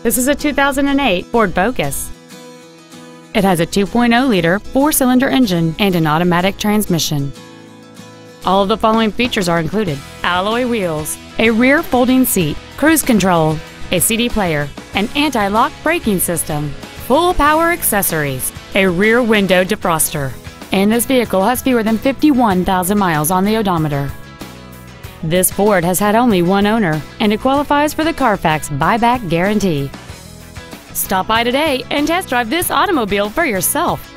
This is a 2008 Ford Focus. It has a 2.0-liter four-cylinder engine and an automatic transmission. All of the following features are included: alloy wheels, a rear folding seat, cruise control, a CD player, an anti-lock braking system, full power accessories, a rear window defroster, and this vehicle has fewer than 51,000 miles on the odometer. This Ford has had only one owner, and it qualifies for the Carfax buyback guarantee. Stop by today and test drive this automobile for yourself.